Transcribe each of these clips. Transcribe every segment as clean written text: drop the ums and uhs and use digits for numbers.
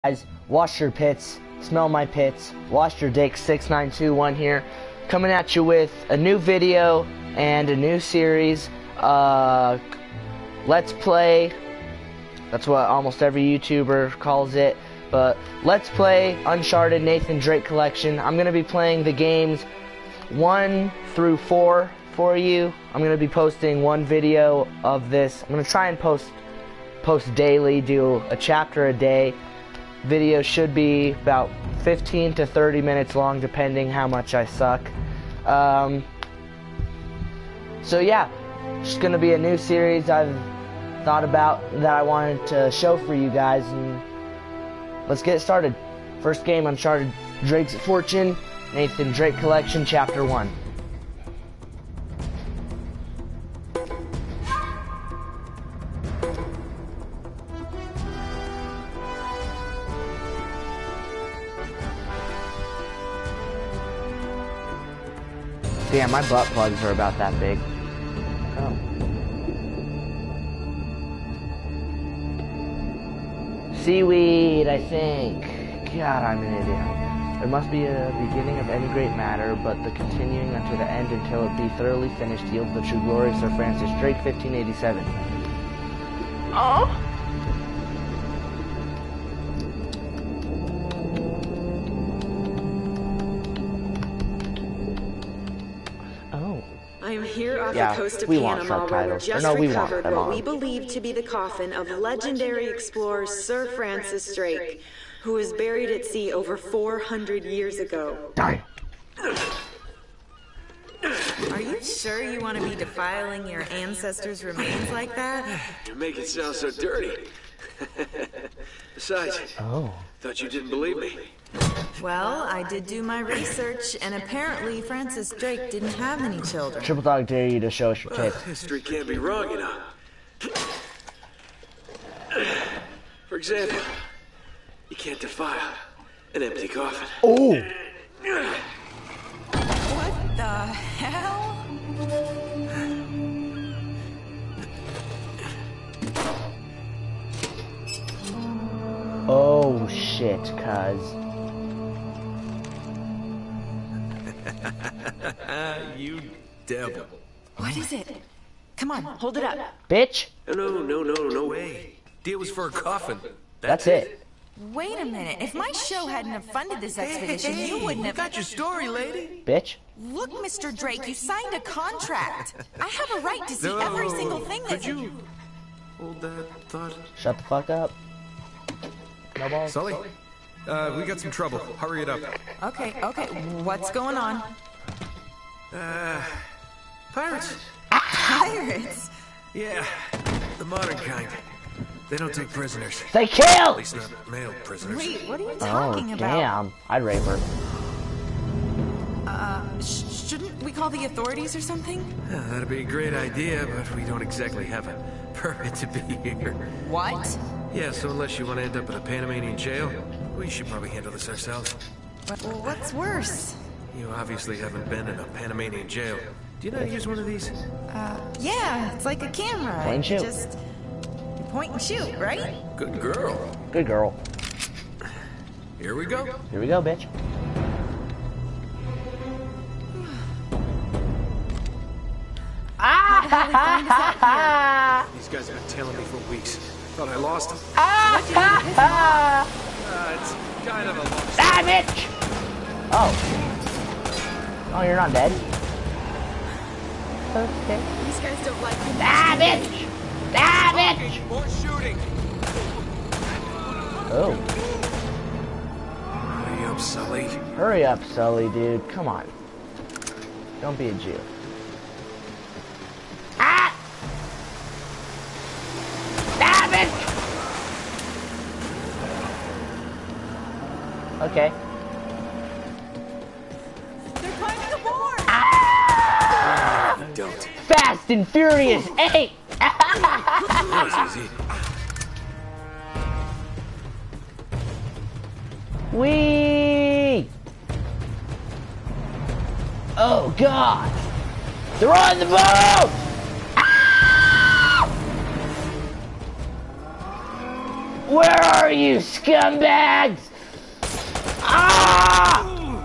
Guys, wash your pits, smell my pits, wash your dick. 6921 here, coming at you with a new video and a new series. Let's play. That's what almost every YouTuber calls it. But let's play Uncharted Nathan Drake Collection. I'm gonna be playing the games 1 through 4 for you. I'm gonna be posting one video of this. I'm gonna try and post daily, do a chapter a day. Video should be about 15 to 30 minutes long, depending how much I suck. So yeah, just gonna be a new series I've thought about that I wanted to show for you guys, and let's get started. First game, Uncharted Drake's Fortune, Nathan Drake Collection, Chapter 1. Damn, my butt plugs are about that big. Oh. Seaweed, I think. God, I'm an idiot. There must be a beginning of any great matter, but the continuing unto the end until it be thoroughly finished yields the true glory. Sir Francis Drake, 1587. Oh. I am here off the coast of Panama, where we just recovered what we believe to be the coffin of legendary explorer Sir Francis Drake, who was buried at sea over 400 years ago. Die. Are you sure you want to be defiling your ancestors' remains like that? You make it sound so dirty. Besides, thought you didn't believe me. Well, I did do my research, and apparently Francis Drake didn't have any children. Triple Dog dare you to show us your tits. History can't be wrong, you know. For example, you can't defile an empty coffin. Oh! What the hell? Oh shit, cuz. You devil. What is it? Come on, hold it up. Bitch! No way. Deal was for a coffin. That's it. Wait a minute. If my show hadn't have funded this expedition, you wouldn't have... Got your story, lady. Bitch. Look, Mr. Drake, you signed a contract. I have a right to see every single thing that... Could you hold that thought? Shut the fuck up. No balls. Sully? We got some trouble. Hurry it up. Okay. What's going on? Pirates. Pirates? Yeah, the modern kind. They don't take prisoners. They kill! At least not male prisoners. Wait, what are you talking about? Damn. I'd rape her. Shouldn't we call the authorities or something? Yeah, that'd be a great idea, but we don't exactly have a permit to be here. What? Yeah, so unless you want to end up in a Panamanian jail, we should probably handle this ourselves. Well, what's worse? You obviously haven't been in a Panamanian jail. Do you know how to use one of these? Yeah, it's like a camera. Point and shoot. Just point and shoot, right? Good girl. Good girl. Here we go. Here we go, bitch. These guys have been tailing me for weeks. Thought I lost them. It's kind of a long story. Ah, bitch! Oh. Oh, you're not dead? Okay. These guys don't like me. Ah, bitch! Ah, bitch! More shooting. Oh. Hurry up, Sully. Hurry up, Sully, dude. Come on. Don't be a Jew. Ah! Ah, bitch! Okay. They're climbing aboard! Don't. Fast and Furious 8! That was easy. Whee! Oh God! They're on the boat! Ah! Where are you, scumbags? Ah!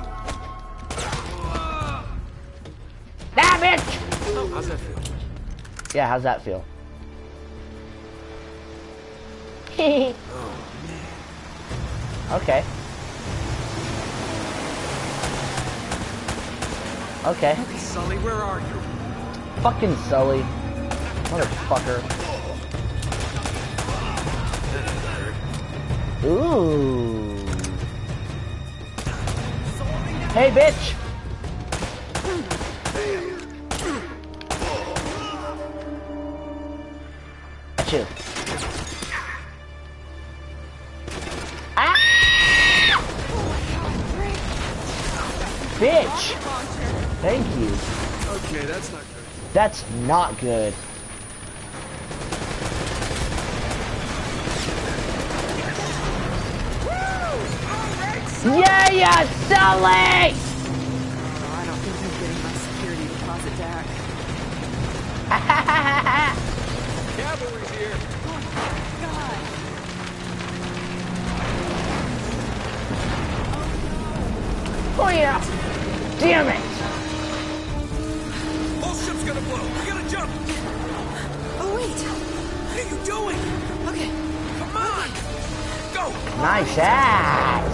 Damn it! Oh, how's that feel? Yeah, how's that feel? Oh, Okay. Okay. man. Sully, where are you? Fucking Sully. Motherfucker. Ooh. Hey, bitch! Got you. Ah! Bitch! Thank you. Okay, that's not good. That's not good. Yeah, yeah, Sully! Oh, I don't think I'm getting my security deposit back. Cavalry's here. God. Oh yeah! Damn it! Whole ship's gonna blow. We gotta jump. Oh, wait. What are you doing? Okay. Come on. Go. Nice ass!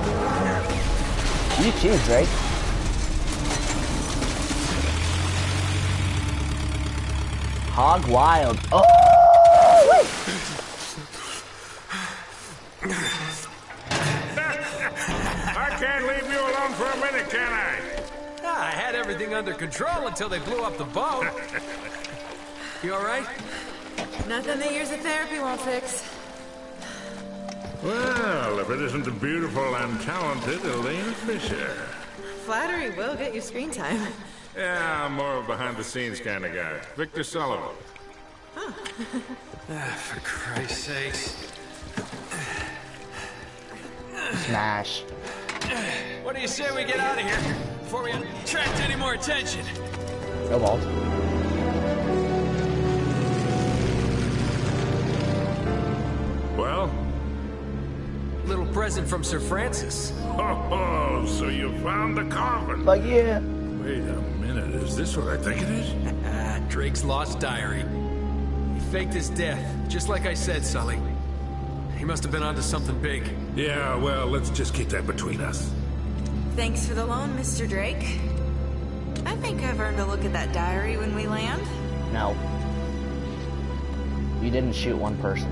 You too, Drake. Hog wild. Oh! Wait. I can't leave you alone for a minute, can I? I had everything under control until they blew up the boat. You all right? Nothing that years of therapy won't fix. Well, if it isn't the beautiful and talented Elena Fisher. Flattery will get you screen time. Yeah, I'm more of a behind-the-scenes kind of guy. Victor Sullivan. For Christ's sakes. Smash. What do you say we get out of here before we attract any more attention? Go Walt. Well? Little present from Sir Francis. Oh, so you found the coffin. But yeah. Wait a minute, is this what I think it is? Drake's lost diary. He faked his death, just like I said, Sully. He must have been onto something big. Yeah, well, let's just keep that between us. Thanks for the loan, Mr. Drake. I think I've earned a look at that diary when we land. No. You didn't shoot one person.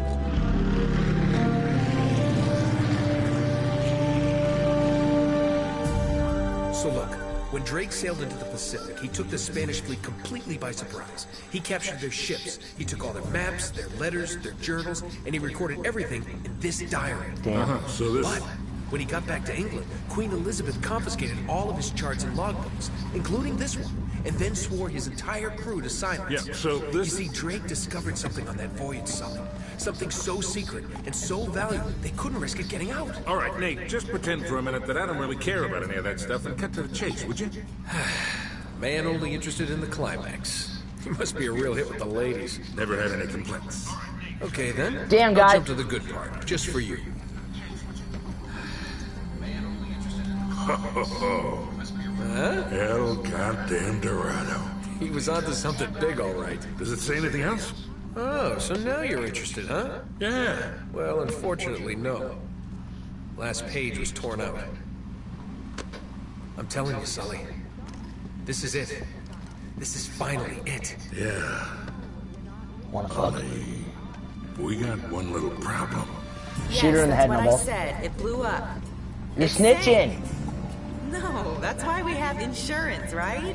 So look, when Drake sailed into the Pacific, he took the Spanish fleet completely by surprise. He captured their ships, he took all their maps, their letters, their journals, and he recorded everything in this diary. Damn. So this... But when he got back to England, Queen Elizabeth confiscated all of his charts and logbooks, including this one, and then swore his entire crew to silence. Yeah, so this... You see, Drake discovered something on that voyage, Sully. Something so secret and so valuable, they couldn't risk it getting out. All right, Nate, just pretend for a minute that I don't really care about any of that stuff and cut to the chase, would you? Man only interested in the climax. He must be a real hit with the ladies. Never had any complaints. Okay, then. Damn, I'll guy. jump to the good part, just for you. El goddamn Dorado. He was onto something big, all right. Does it say anything else? Oh, so now you're interested, huh? Yeah. Well, unfortunately, no. Last page was torn out. I'm telling you, Sully. This is it. This is finally it. Yeah. Wanna fuck? Honey, we got one little problem. Shoot her in the head, that's what Noble. I said. It blew up. You're snitching! No, that's why we have insurance, right?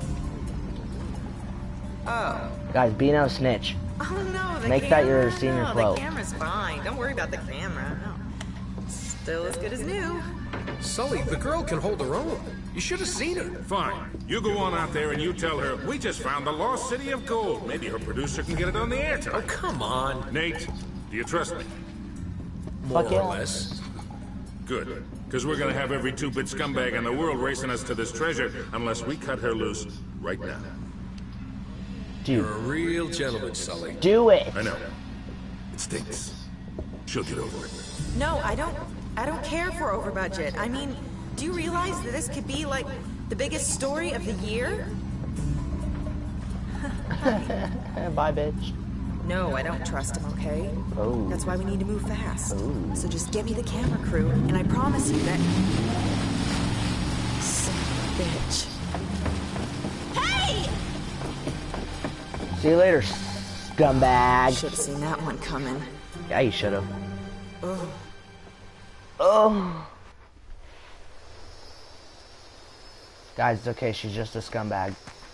Oh. Guys, be no snitch. Oh no, the Make camera. that your senior no, quote. The camera's fine. Don't worry about the camera. No. Still as good as new. Sully, the girl can hold her own. You should have seen her. Fine. You go on out there and you tell her, we just found the lost city of gold. Maybe her producer can get it on the air Oh, tonight. come on. Nate, do you trust me? More Fuck or yeah. less. Good. Because we're going to have every two-bit scumbag in the world racing us to this treasure unless we cut her loose right now. You're Dude, a real gentleman, Sully. do it! I know. It stinks. She'll get over it. No, I don't care for over budget. I mean, do you realize that this could be like the biggest story of the year? Bye, bitch. No, I don't trust him, okay? Oh. That's why we need to move fast. Oh. So just get me the camera crew, and I promise you that... Son of a bitch. Hey! See you later, scumbag. Should have seen that one coming. Yeah, you should have. Oh. Oh. Guys, it's okay. She's just a scumbag.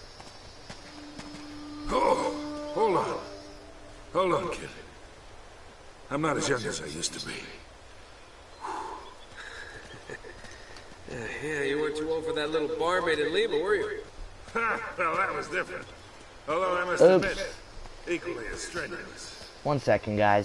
Oh, hold on. Hold on, kid. I'm not as young as I used to be. Yeah, you weren't too old for that little barmaid in Lima, were you? Ha! Well, that was different. Although I must admit, equally as strenuous. 1 second, guys.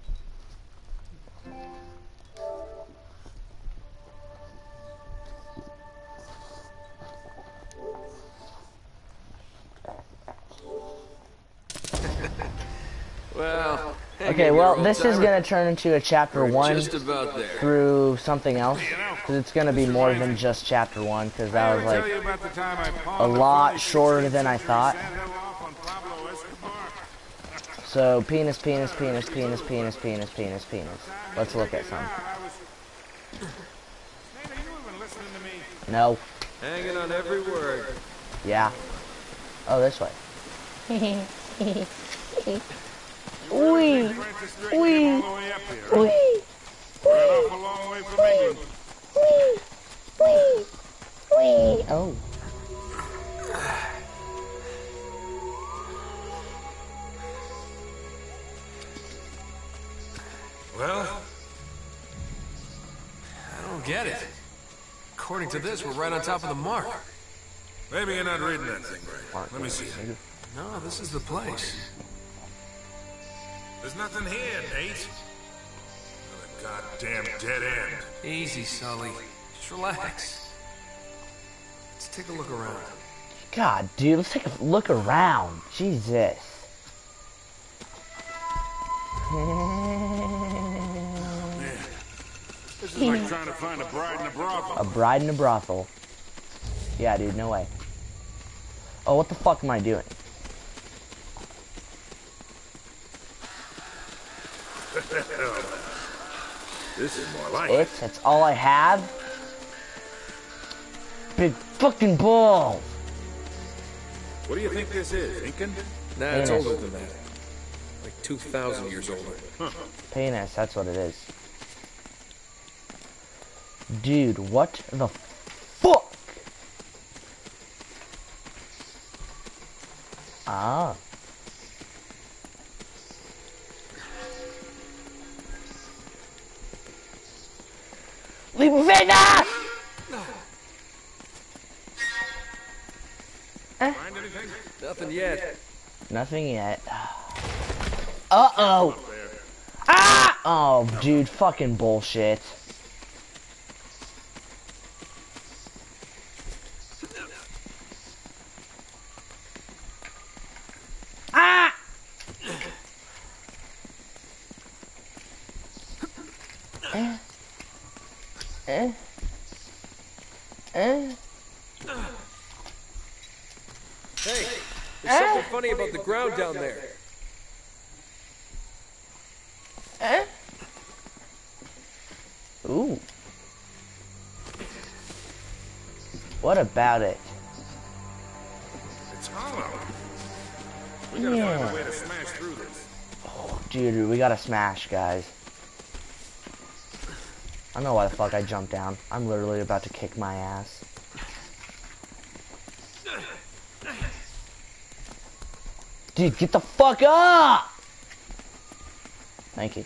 Well... Okay, well, this is going to turn into a chapter 1 just about there. through something else. Because it's going to be more than just chapter 1, because that was like a lot shorter than I thought. So, penis, penis, penis, penis, penis, penis, penis, penis. Let's look at some. No. Hanging on every word. Yeah. Oh, this way. Wee! Wee! Wee! Wee! Oh. Well? I don't get it. According to this, we're right on top of the mark. Maybe you're not reading that thing right. Let me see. No, this is the place. There's nothing here, Nate. Another goddamn dead end. Easy, Sully. Just relax. Let's take a look around. God, dude, let's take a look around. Jesus. Man, this is like trying to find a bride in a brothel. A bride in a brothel. Yeah, dude, no way. Oh, what the fuck am I doing? This is more like It? That's all I have? Big fucking balls! What do you think this is, Incan? Nah, it's older than that. Like 2,000 years older. Penis, that's what it is. Dude, what the fuck? Ah. Leave me Find anything? Nothing yet. Nothing yet. Uh-oh. Ah! Oh, dude, fucking bullshit. Ah! Hey, there's something funny about the ground down there. Ooh. What about it? It's hollow. We gotta find a way to smash through this. Oh, dude, we gotta smash, guys. I don't know why the fuck I jumped down. I'm literally about to kick my ass. Dude, get the fuck up! Thank you.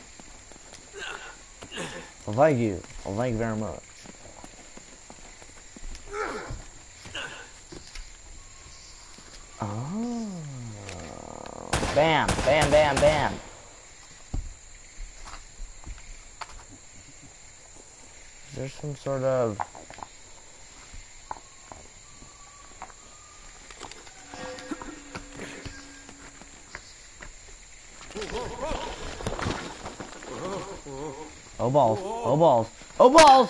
Well, thank you. Well, thank you very much. Oh. Bam, bam, bam, bam. Is there some sort of... balls. Oh balls. Oh balls!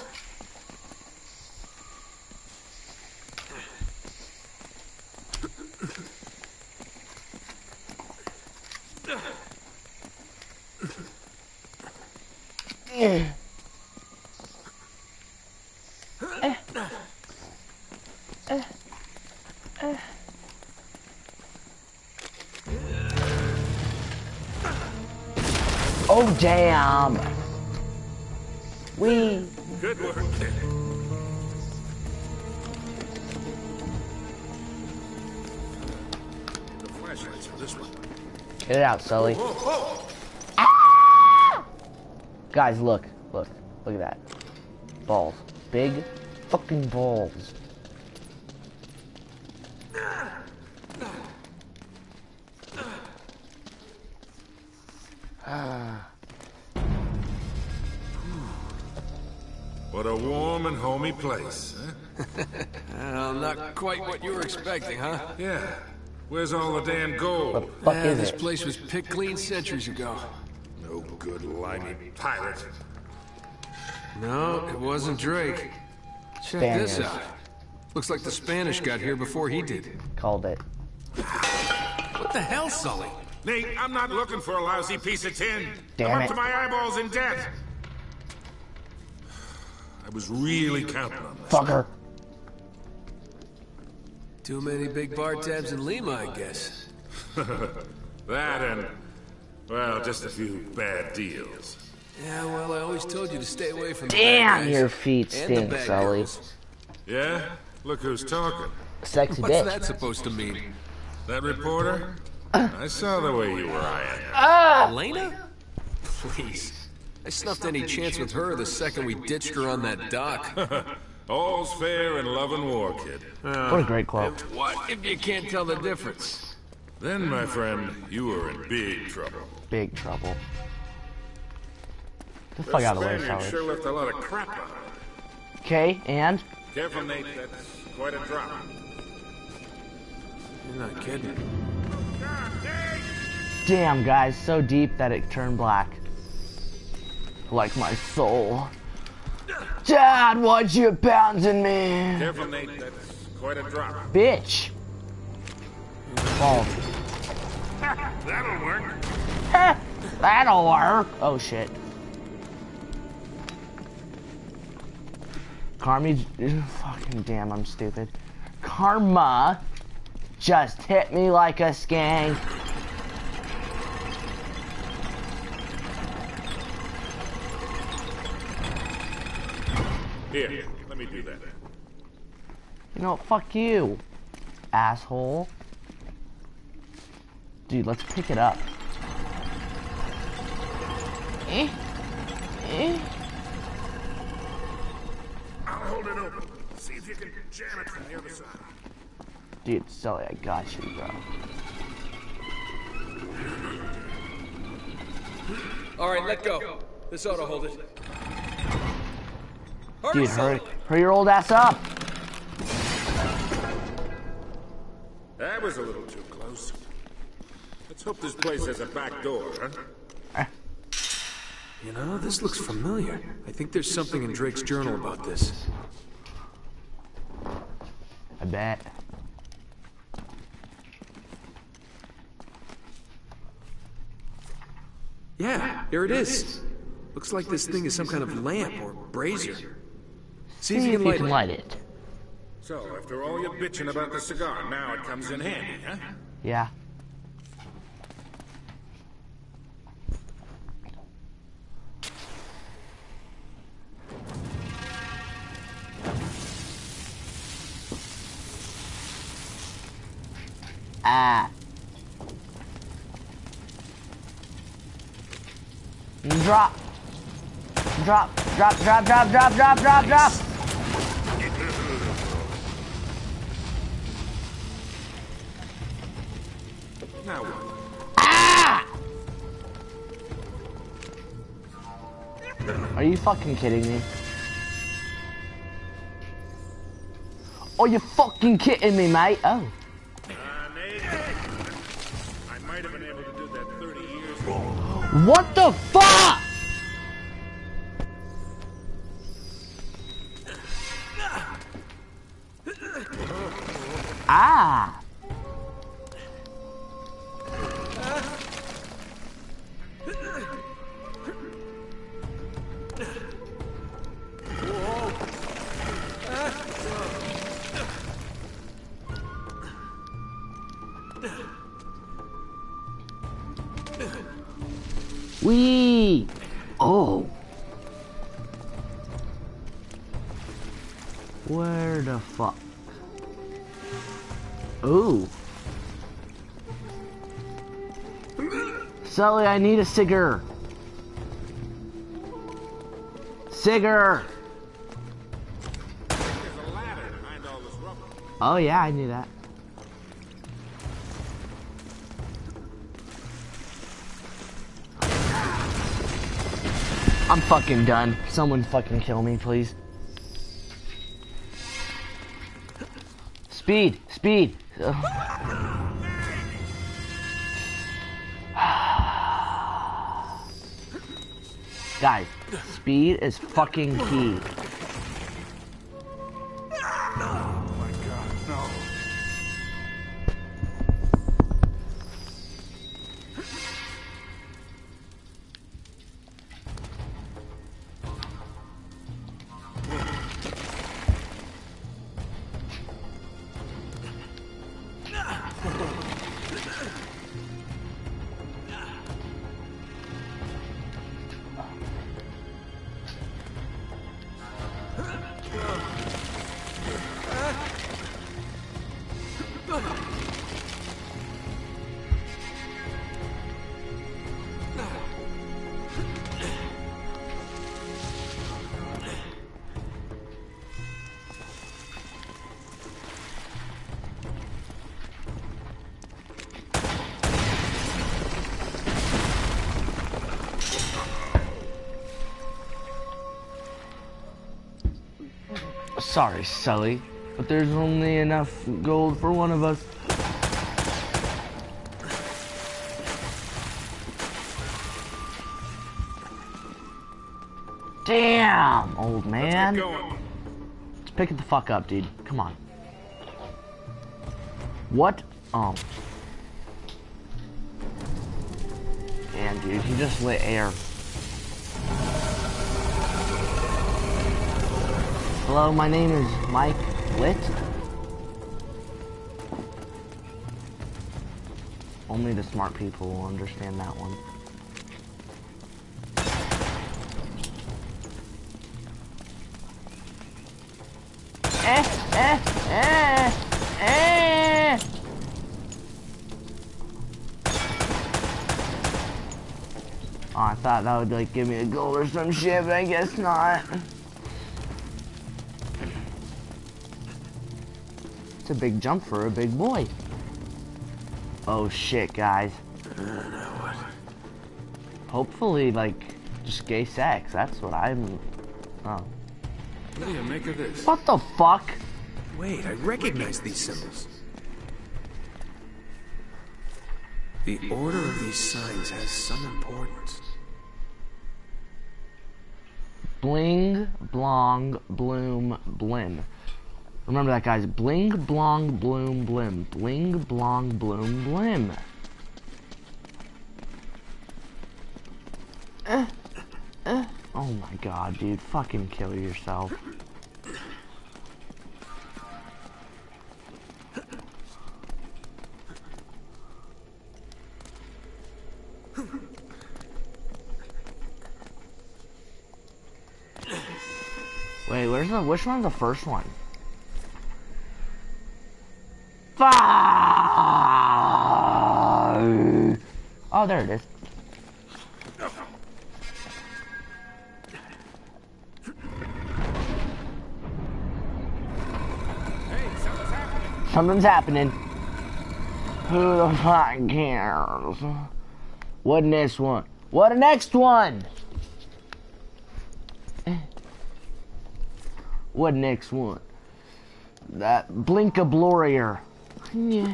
Oh damn! Good work, kid. The flashlights for this one. Get it out, Sully. Whoa, whoa. Ah! Guys, look at that. Balls. Big fucking balls. What a warm and homey place, huh? Well, not quite what you were expecting, huh? Yeah. Where's all the damn gold? Fuck is This it? place was picked clean centuries ago. No good limey pirate. No, it wasn't Drake. Check this Spaniards. out. Looks like the Spanish got here before he did. Called it. What the hell, Sully? Nate, I'm not looking for a lousy piece of tin. Damn I'm it. up to my eyeballs in debt. I was really counting on this. Fucker. Too many big bar tabs in Lima, I guess. That and, well, just a few bad deals. Yeah, well, I always told you to stay away from the bad Damn, guys your feet and the stink, bad Sully. girls. Yeah? Look who's talking. Sexy What's bitch. that supposed to mean? That reporter? I saw the way you were eyeing her. Elena? Please. I snuffed any chance with her the second we ditched her on that dock. All's fair in love and war, kid. What a great quote. What if you can't tell the difference? Then, my friend, you were in big trouble. Big trouble. Get the fuck out of the way, Spaniard Sully. sure left a lot of crap behind. Okay, and? Careful, Nate. That's quite a drop. You're not kidding. Damn, guys, so deep that it turned black. Like my soul. Dad, what you pounding me? Careful, Nate. That's quite a drop. Bitch. Balls. That'll work. That'll work. Oh shit. Fucking damn, I'm stupid. Karma just hit me like a skank. Here, let me do that. You know what? Fuck you, asshole. Dude, let's pick it up. Eh? I'll hold it open. See if you can jam it from the other side. Dude, Sully, I got you, bro. All right, let go. This ought to hold it. Dude, hurry your old ass up. That was a little too close. Let's hope this place has a back door, huh? You know, this looks familiar. I think there's something in Drake's journal about this. I bet. Yeah, here it is. Looks like this thing is some kind of lamp or brazier. See if you can light it. it. So, after all your bitching about the cigar, now it comes in handy, huh? Yeah. Ah. Drop. Drop. Drop, drop, drop, drop, drop, drop, drop. Now what? Ah! Are you fucking kidding me? Are you fucking kidding me, mate? Oh. Nate, I might have been able to do that 30 years ago. What the fuck? Ah! Wee! Oh! Where the fuck? Ooh! Sully, I need a cigger! Cigger! There's a ladder behind all this rubble. Oh yeah, I knew that. I'm fucking done. Someone fucking kill me, please. Speed! Speed! Guys, speed is fucking key. Oh my god, no. Sorry, Sully, but there's only enough gold for one of us. Damn, old man. Let's get going. Let's pick it the fuck up, dude. Come on. What? Oh. Damn, dude, he just lit air. Hello, my name is Mike Lit. Only the smart people will understand that one. Oh, I thought that would like give me a goal or some shit, but I guess not. It's a big jump for a big boy. Oh shit, guys. Now what? Hopefully, like, just gay sex. That's what I'm... Oh. What do you make of this? What the fuck? Wait, I recognize these symbols. The order of these signs has some importance. Bling, blong, bloom, blim. Remember that, guys. Bling, blong, bloom, blim. Bling, blong, bloom, blim. Oh my god, dude. Fucking kill yourself. Wait, which one's the first one? Fuck! Oh, there it is. Hey, something's happening. Something's happening. Who the fuck cares? What next one? What the next one? What next one? That Blink-a-Blorier. Yeah.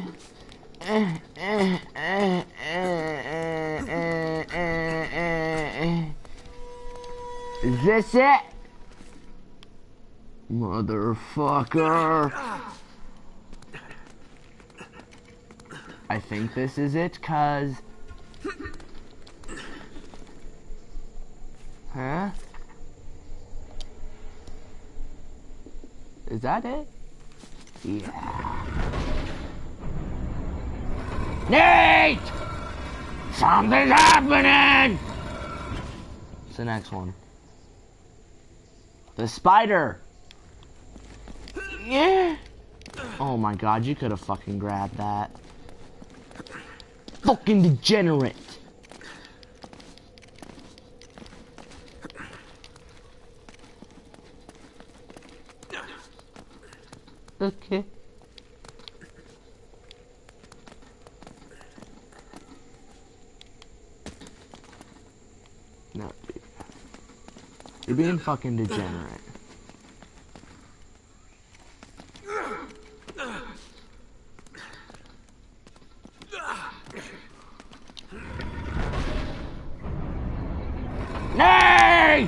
Is this it? Motherfucker. I think this is it, cause... Huh? Is that it? Yeah. Nate! Something's happening! What's the next one? The spider! Yeah! Oh my god, you could have fucking grabbed that. Fucking degenerate! Okay. No, dude. You're being fucking degenerate. Nate!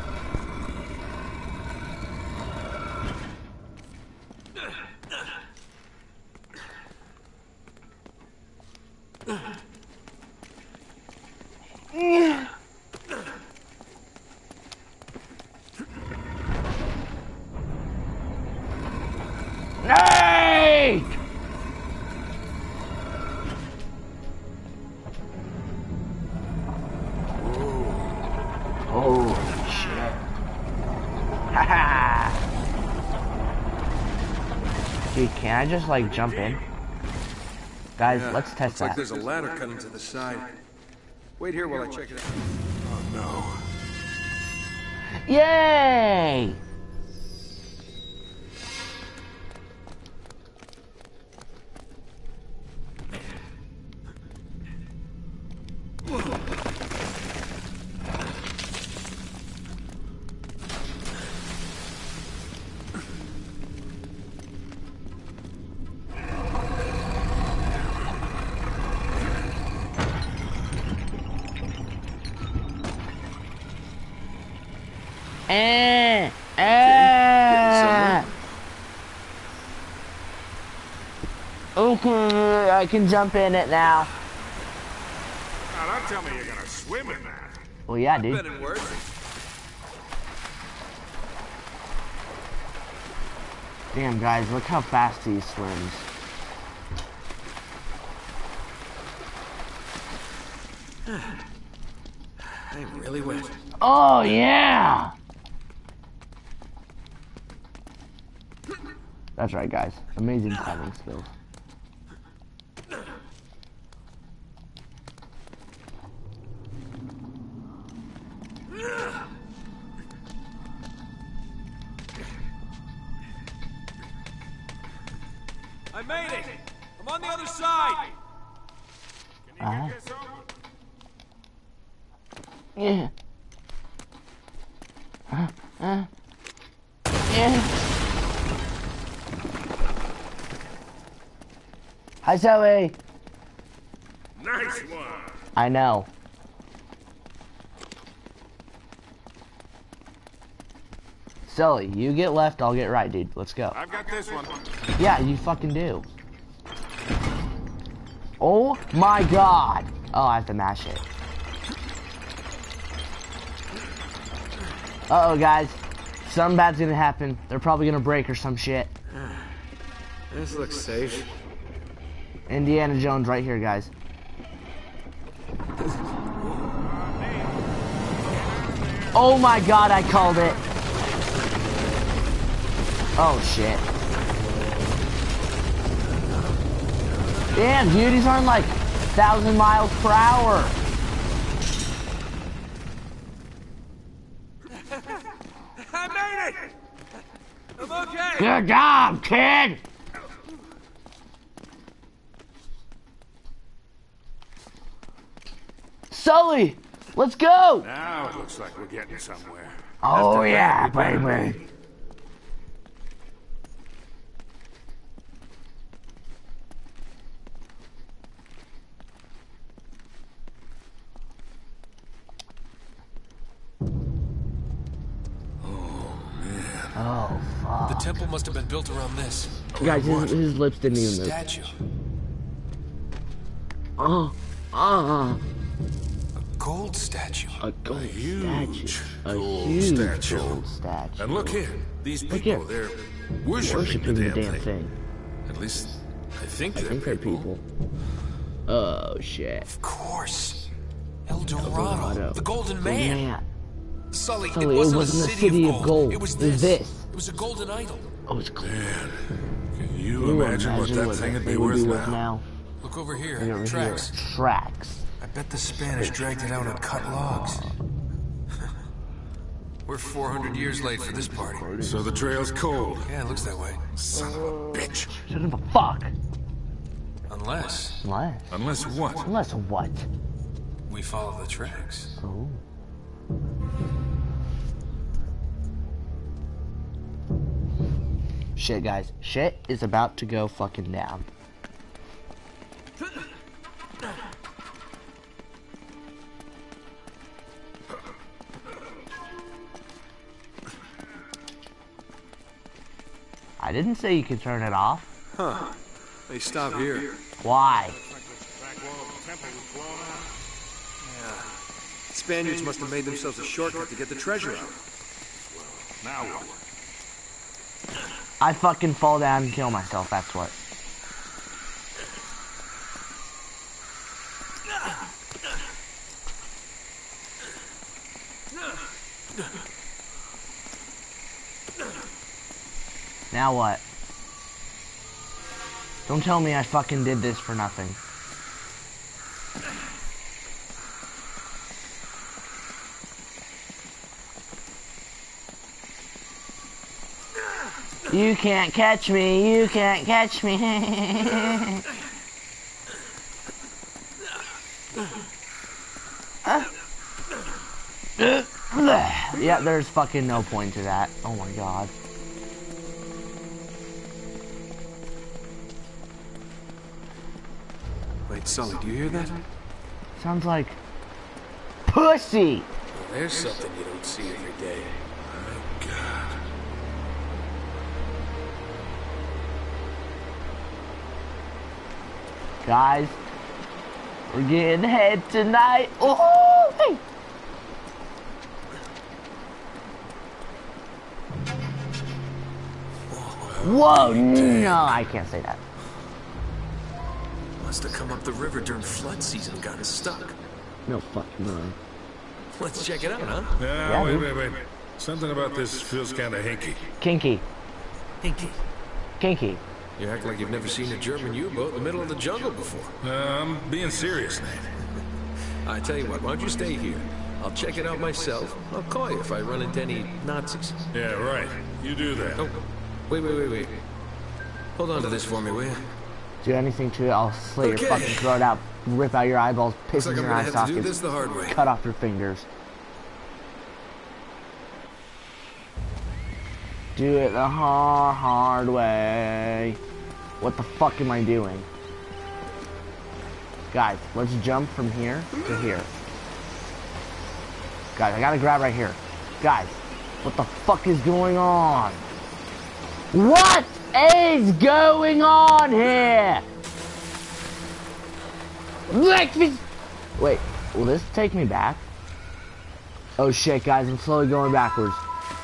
Nate! Oh shit. Haha. Dude, can I just like jump in? Guys, let's test that. Looks like there's a ladder cutting to the side. Wait here while I check it out. Oh no. Yay! Okay, I can jump in it now. Now don't tell me you're gonna swim in that. Well, yeah, dude. Been in worse. Damn, guys, look how fast he swims. I'm really wet. Oh, yeah! That's right, guys. Amazing climbing skills. I made it! I'm on the other side! Can you get this over? Yeah. Yeah. Hi, Zoe. Nice one. I know. Sully, you get left, I'll get right, dude. Let's go. I've got this one. Yeah, you fucking do. Oh my god. Oh, I have to mash it. Uh-oh, guys. Something bad's gonna happen. They're probably gonna break or some shit. This looks safe. Indiana Jones right here, guys. Oh my god, I called it. Oh shit. Damn, dude, he's on like 1,000 miles per hour. I made it! I'm okay! Good job, kid! Sully, let's go! Now it looks like we're getting somewhere. Oh yeah, baby. Oh, fuck. The temple must have been built around this. Guys, his lips didn't even move. Statue. A gold statue. A gold Huge statue. A gold huge statue. gold statue. And look here, these people, here. they're worshipping the damn thing. At least, I think I they're think they're people. Oh shit. Of course. El Dorado. The Golden Man. Sully, it Sully, wasn't it wasn't a city of gold. It was It was this. this. It was a golden idol. Oh, it's gold. Man, can you imagine what that thing would be worth now? Look over here. Look over Tracks. here. Tracks. I bet the Spanish dragged it out on cut logs. We're 400 years late for this party. So the trail's cold. Yeah, it looks that way. Son of a bitch. Son of a fuck. Unless Unless what? Unless what? we follow the tracks. Oh. Shit, guys. Shit is about to go fucking down. I didn't say you could turn it off. Huh. They stop here. Why? Spaniards must have made themselves a shortcut to get the treasure out. Now what? I fucking fall down and kill myself, that's what. Now what? Don't tell me I fucking did this for nothing. You can't catch me, you can't catch me. Yeah, there's fucking no point to that. Oh my god. Wait, Sully, do you hear that? Sounds like pussy. Well, there's something you don't see every day. My God. Guys, we're getting head tonight. Oh, hey. Whoa, no, I can't say that. Must have come up the river during flood season and gotten stuck. No fucking way. Let's check it out, huh? Yeah, Yeah, wait. Something about this feels kind of hinky. Kinky. Hinky. Kinky. You act like you've never seen a German U-boat in the middle of the jungle before. I'm being serious, Nate. I tell you what, why don't you stay here? I'll check it out myself. I'll call you if I run into any Nazis. Yeah, right. You do that. Oh, wait. Hold on to this for me, will you? Do anything to it, I'll slit Okay. your fucking throat out, rip out your eyeballs, piss Looks like in I'm your gonna eye have to do sockets, this the hard way. cut off your fingers. Do it the hard way. What the fuck am I doing? Guys, let's jump from here to here. Guys, I gotta grab right here. Guys, what the fuck is going on? What is going on here? Breakfast. Wait, will this take me back? Oh shit, guys, I'm slowly going backwards.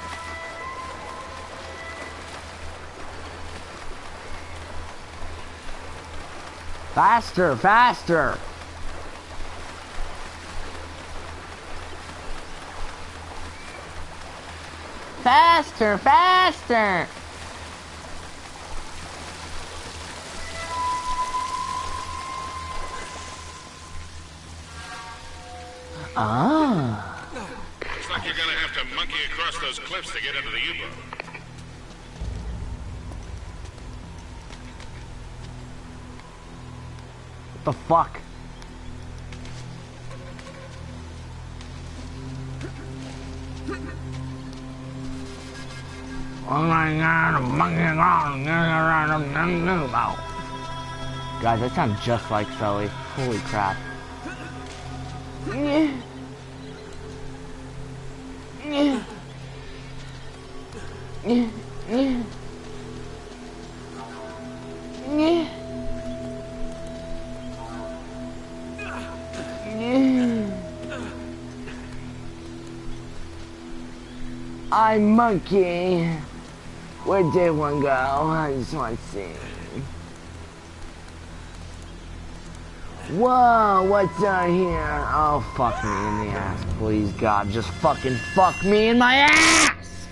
Faster, faster. Faster, faster. Ah. Looks like you're gonna have to monkey across those cliffs to get into the U-boat. What the fuck? Oh my god, I'm monkeying around. Guys, that sounds just like Sully. Holy crap. Hi, monkey. Where'd day one go? I just want to see. Whoa, what's down here? Oh, fuck me in the ass. Please, God, just fucking fuck me in my ass!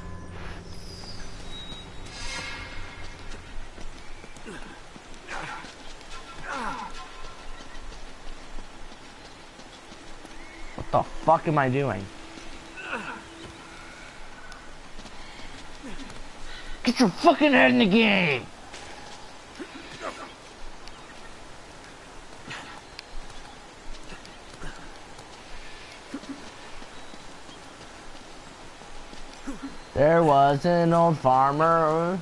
What the fuck am I doing? Get your fucking head in the game! There was an old farmer.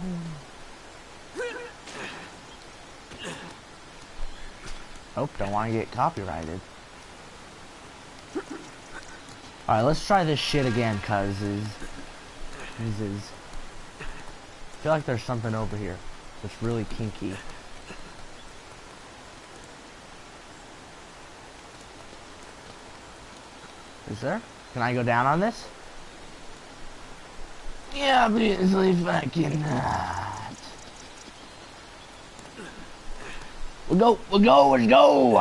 Oh, don't want to get copyrighted. Alright, let's try this shit again, cuz I feel like there's something over here that's really kinky. Is there? Can I go down on this? Yeah, obviously fucking not. We'll go, let's go!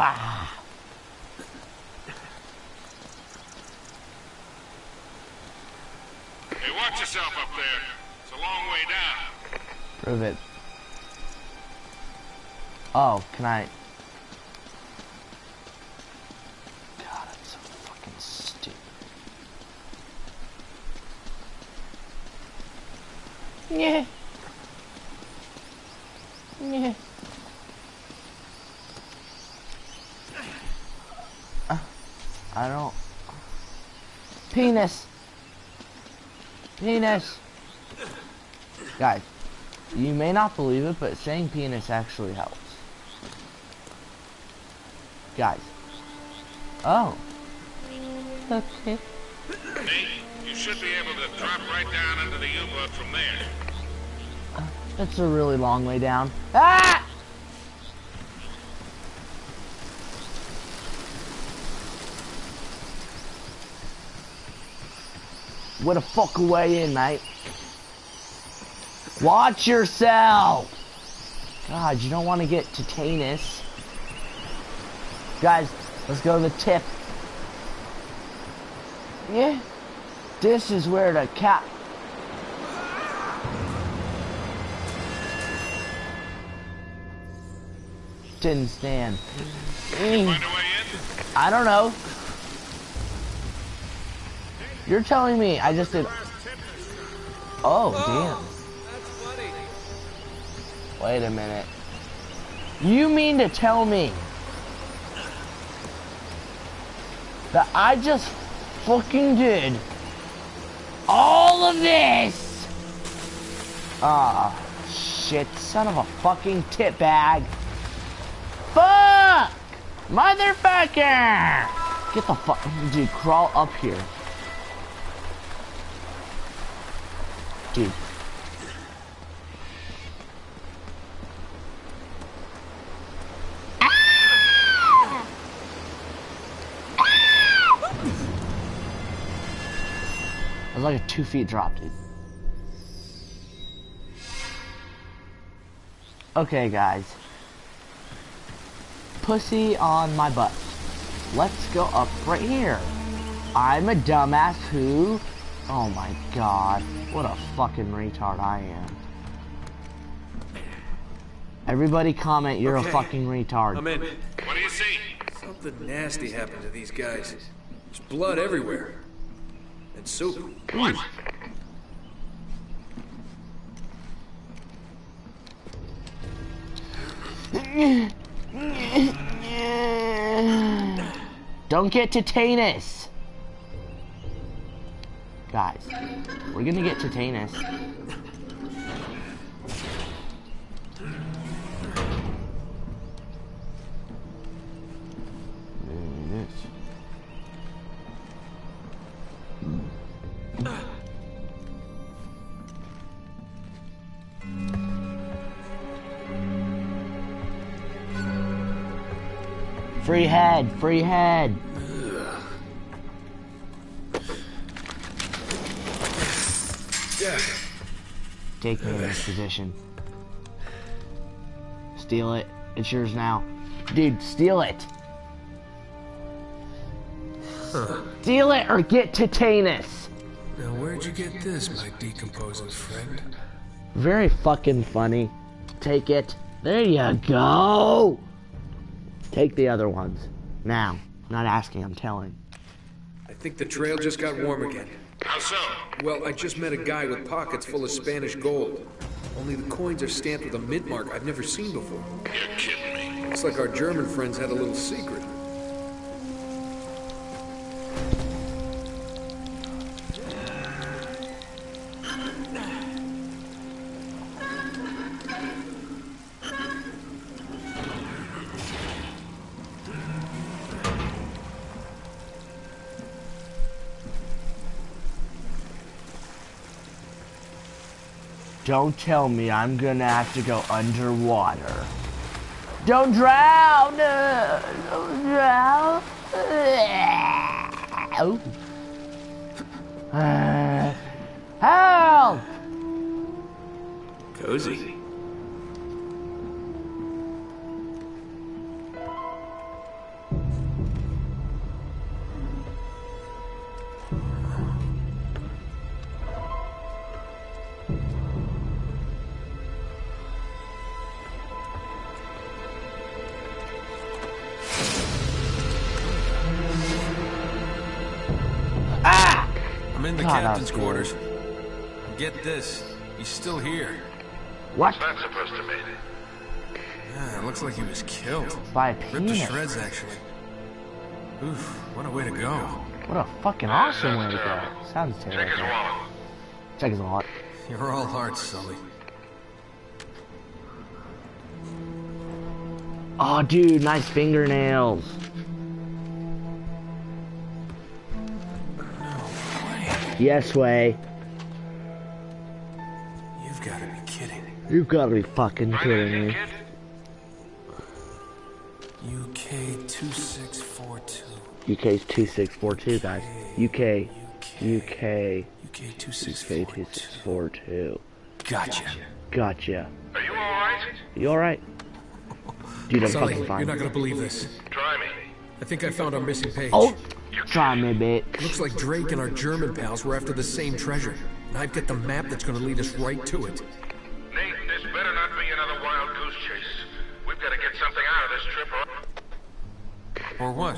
Hey, watch yourself up there. It's a long way down. Prove it. Oh, can I? God, I'm so fucking stupid. Yeah. Yeah. I don't. Penis. Penis. Guys, you may not believe it, but saying penis actually helps. Guys. Oh. Okay. Nate, you should be able to drop right down into the U-boat from there. It's a really long way down. Ah! What a fuck way in, mate. Watch yourself! God, you don't want to get tetanus. Guys, let's go to the tip. Yeah. This is where the cat... Didn't stand. Find a way in? I don't know. You're telling me I just did... Oh, damn. Wait a minute. You mean to tell me that I just fucking did all of this? Ah, shit. Son of a fucking tit bag. Fuck! Motherfucker! Get the fuck... Dude, crawl up here. Dude. Ah! Ah! It was like a 2 feet drop, dude. Okay, guys. Pussy on my butt. Let's go up right here. I'm a dumbass who... Oh my god. What a fucking retard I am. Everybody comment you're a fucking retard. I'm in. What do you see? Something nasty happened to these guys. There's blood everywhere. And soup. What? Don't get tetanus. Guys, we're gonna get tetanus. Free head, free head. Take me in this position. Steal it. It's yours now. Dude, steal it. Steal it or get tetanus. Now where'd you get this, my decomposing friend? Very fucking funny. Take it. There you go. Take the other ones. Now. I'm not asking, I'm telling. I think the trail just got warm again. How so? Well, I just met a guy with pockets full of Spanish gold. Only the coins are stamped with a mint mark I've never seen before. You're kidding me. Looks like our German friends had a little secret. Don't tell me I'm gonna have to go underwater. Don't drown! Don't drown! Help! Cozy. I'm in the captain's quarters. Get this, he's still here. What? What's that supposed to mean? Yeah, it looks like he was killed. By a Ripped to penis. shreds, actually. Oof, what a way to go. What a fucking awesome way to go. Sounds terrible. Check his wallet. Check his wallet. You're all hearts, Sully. Oh, dude, nice fingernails. Yes, way. You've got to be kidding. You gotta be fucking kidding me. UK 2642. UK's 2642, guys. UK. UK. UK 2642. 2642. Gotcha. Gotcha. Are you alright? You alright? Dude, I'm Sully, fucking fine. you're not gonna believe this. Try me. I think I found our missing page. Oh! Try me, bitch. Looks like Drake and our German pals were after the same treasure. And I've got the map that's gonna lead us right to it. Nate, this better not be another wild goose chase. We've got to get something out of this trip or... Or what?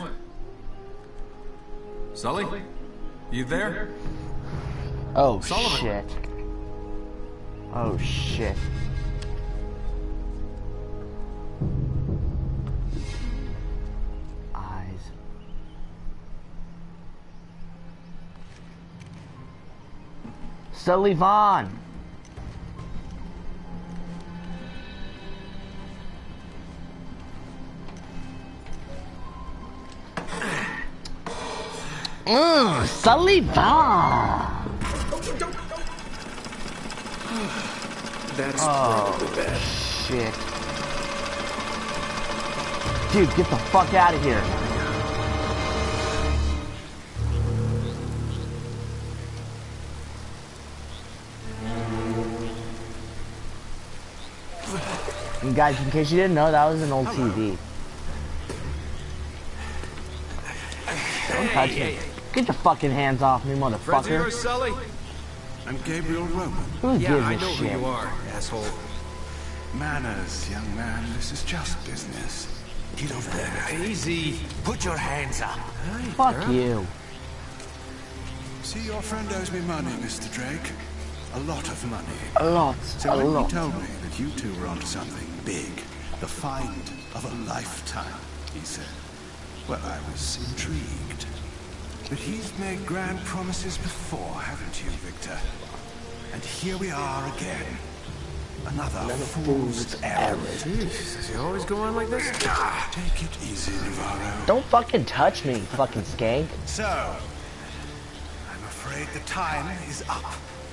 Sully? You there? Oh, Sullivan. shit. Oh, shit. Eyes. Sullivan! Sullivan! That's probably bad. Shit. Dude, get the fuck out of here. And guys, in case you didn't know, that was an old TV. Don't touch me. Get your fucking hands off me, Friends of motherfucker. yours, Sully? I'm Gabriel Roman. Who Yeah, gives I a know shit? who you are, asshole. Manners, young man. This is just business. Get over there. Easy. Put your hands up. Fuck you. See, your friend owes me money, Mr. Drake. A lot of money. A lot. So A when he lot. told me that you two were onto something big, the find of a lifetime, he said, well, I was intrigued. But he's made grand promises before, haven't you, Victor? And here we are again. Another fool's errand. Jeez, does he always go on like this? Take it easy, Navarro. Don't fucking touch me, fucking skank. So, I'm afraid the time is up.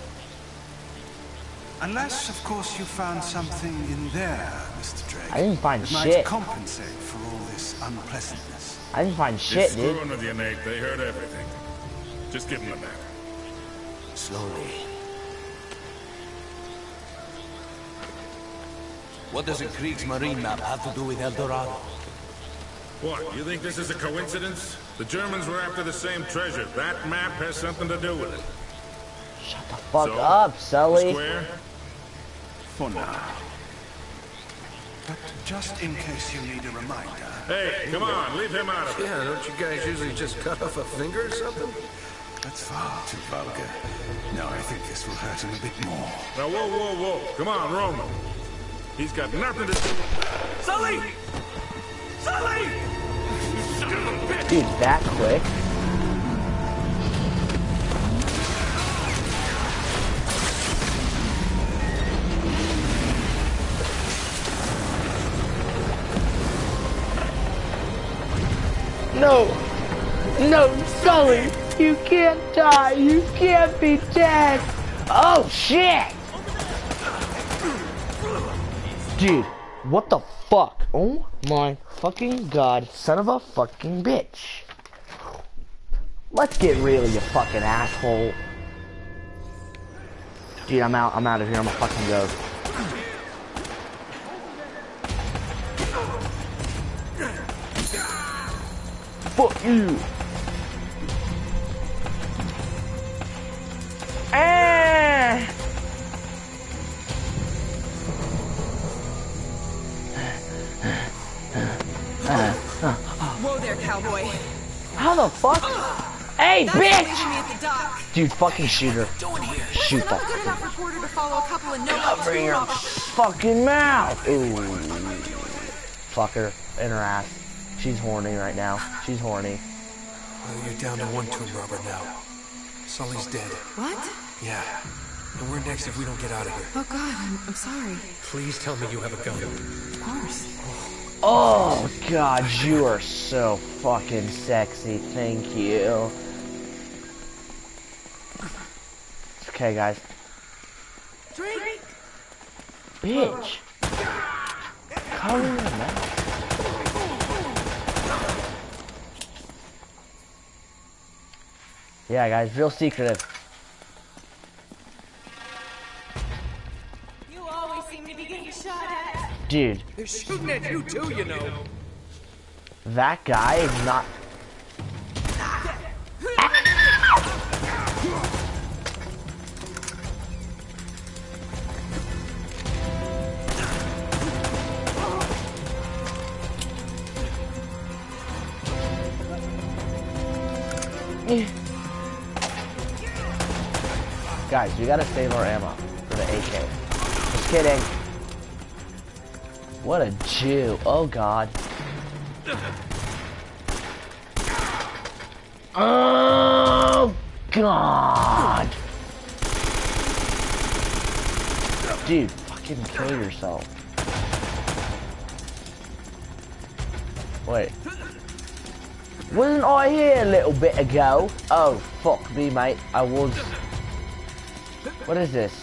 Unless, of course, you found something in there, Mr. Drake. I didn't find that shit. might compensate for all this unpleasantness. I didn't find shit, He's dude. screwing with you, Nate. They heard everything. Just give him the map. Slowly. What does a Kriegsmarine map have to do with El Dorado? What, you think this is a coincidence? The Germans were after the same treasure. That map has something to do with it. Shut the fuck up, Sully. Square? For now. But just in case you need a reminder... Hey, come on, leave him out of it. Yeah, don't you guys usually just cut off a finger or something? That's far too vulgar. No, I think this will hurt him a bit more. Now, whoa, whoa, whoa. Come on, Roman. He's got nothing to do with... Sully! Sully! Son of a bitch! Dude, that quick? No! No, Sully! You can't die! You can't be dead! Oh, shit! Dude, what the fuck? Oh my fucking god, son of a fucking bitch. Let's get real, you fucking asshole. Dude, I'm out of here, I'm a fucking go. Fuck you. Whoa there, cowboy. How the fuck? Hey, That's bitch! leaving me at the dock. Dude, fucking shoot her. Shoot Listen, I'm a that. good enough reporter to follow a couple of Cover your fucking mouth. Ooh. Fuck her in her ass. She's horny right now. She's horny. Well, you're down to one tomb robber now. Sully's dead. What? Yeah. And we're next if we don't get out of here. Oh god, I'm sorry. Please tell me you have a gun. Of course. Oh god, you are so fucking sexy. Thank you. Okay, guys. Drake! Bitch. Cover your mouth. Yeah, guys, real secretive. You always seem to be getting shot at. Dude, They're shooting at you too, you know. that guy is not... Guys, we gotta save our ammo for the AK. Just kidding. What a Jew. Oh god. Oh god. Dude, fucking kill yourself. Wait. Wasn't I here a little bit ago? Oh, fuck me, mate. I was... What is this?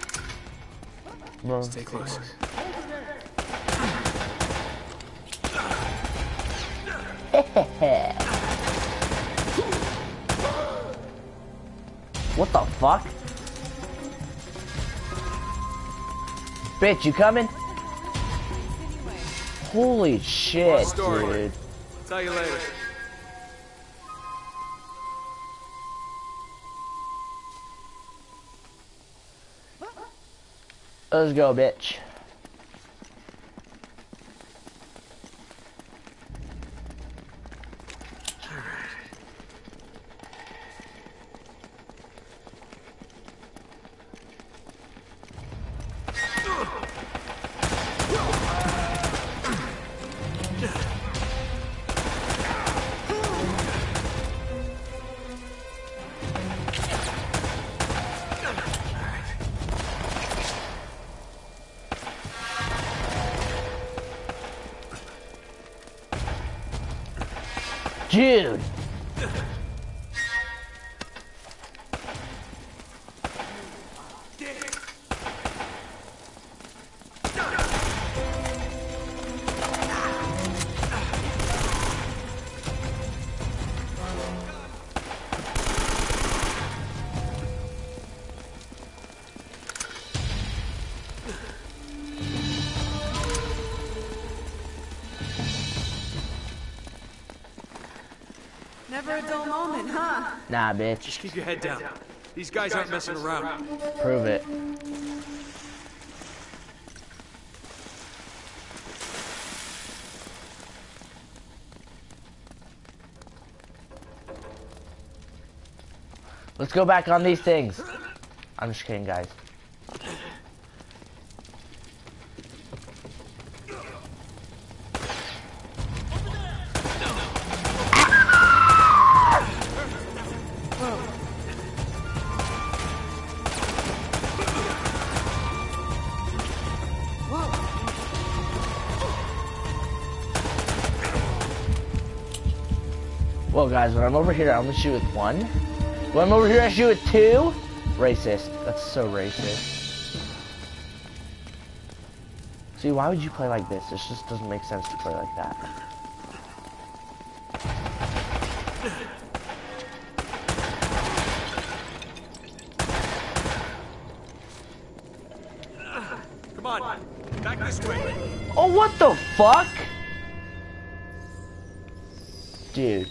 Bro. Stay close. What the fuck? Bitch, you coming? Holy shit, dude. Tell you later. Let's go, bitch. Dude. Never a dull moment, huh? Nah, bitch. Just keep your head down. These guys aren't messing around. Prove it. Let's go back on these things. I'm just kidding, guys. Well, guys, when I'm over here, I'm gonna shoot with one. When I'm over here, I shoot with two. Racist. That's so racist. See, why would you play like this? This just doesn't make sense to play like that. Come on, back this way. Oh, what the fuck? Dude.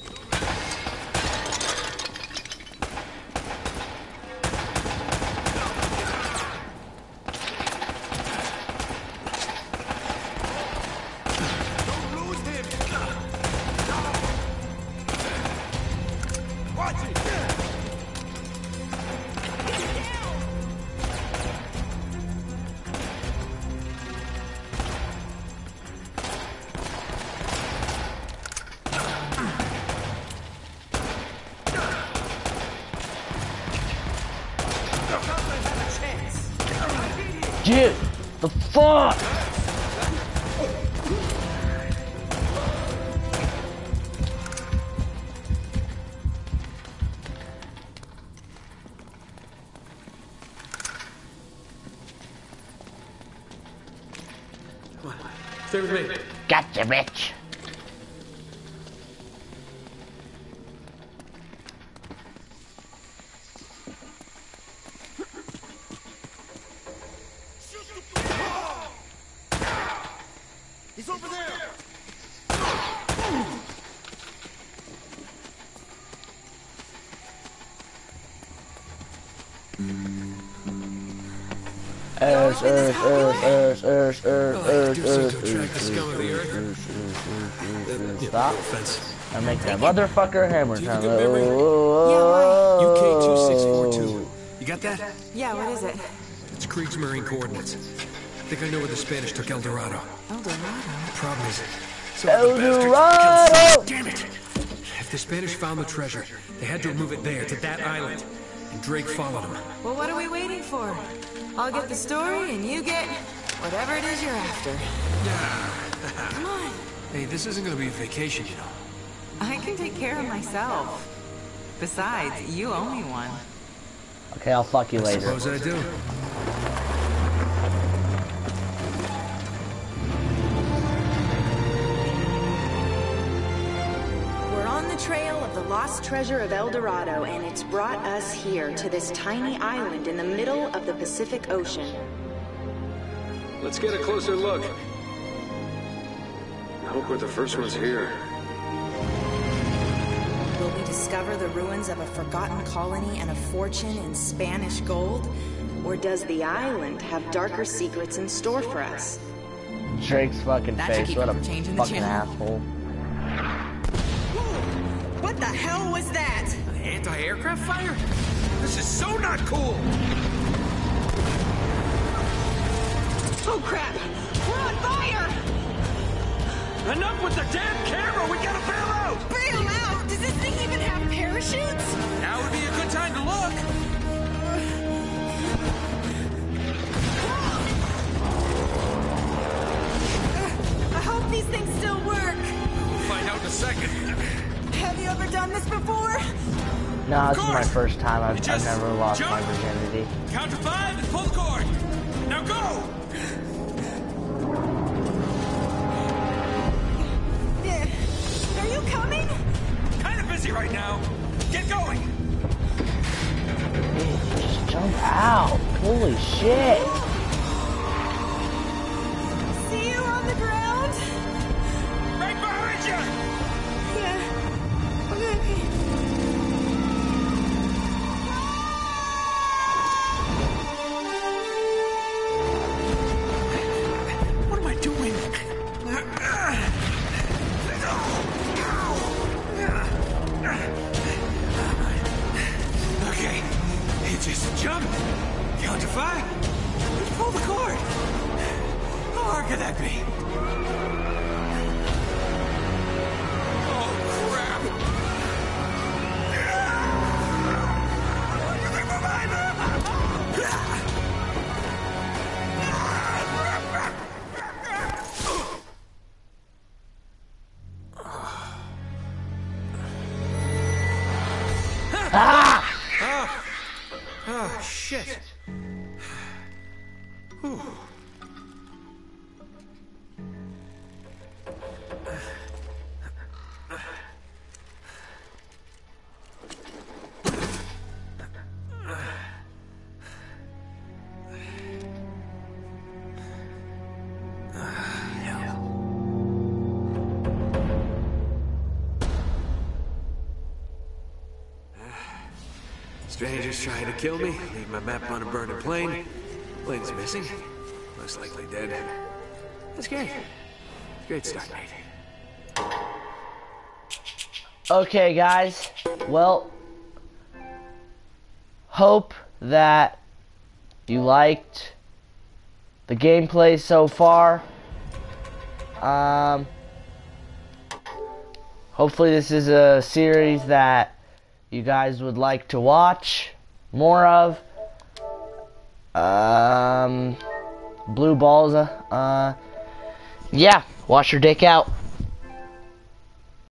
Dude, the fuck? Come on, stay with me. Gotcha, bitch. He's over there! Stop. I make that motherfucker hammer time. UK2642. You got that? Yeah, what is it? It's Krieg's Marine coordinates. I think I know where the Spanish took El Dorado. El Dorado? The problem is, El Dorado! Damn it! If the Spanish found the treasure, they had to remove it there, to that island. And Drake followed them. Well, what are we waiting for? I'll get the story, and you get whatever it is you're after. Come on. Hey, this isn't gonna be a vacation, you know. I can take care of myself. Besides, you owe me one. Okay, I'll fuck you later. Suppose I do. We're on the trail of the lost treasure of El Dorado, and it's brought us here to this tiny island in the middle of the Pacific Ocean. Let's get a closer look. I hope we're the first ones here. Will we discover the ruins of a forgotten colony and a fortune in Spanish gold? Or does the island have darker secrets in store for us? Drake's fucking That should face, keep what you a from changing the fucking channel. asshole. What the hell was that? Anti-aircraft fire? This is so not cool! Oh crap! We're on fire! Enough with the damn camera! We gotta bail out! Bail out? Does this thing even have parachutes? Now would be a good time to look! I hope these things still work. We'll find out in a second. Have you ever done this before? No, this is my first time. I've never lost jump. my virginity. Count to 5 and pull the cord. Now go! Are you coming? Kind of busy right now. Get going! Bitch, just jump out. Holy shit. See you on the ground? Right behind you! Yeah. Okay. What am I doing? Okay, you just jump, count to 5, just pull the cord. How hard could that be? Oh, crap! Oh, shit. Whew. Strangers trying to kill me, leave my map on a burning plane. Plane's missing. Most likely dead. That's great. Great start, mate. Okay, guys. Well, hope that you liked the gameplay so far. Hopefully this is a series that you guys would like to watch more of. Blue balls. Yeah, wash your dick out.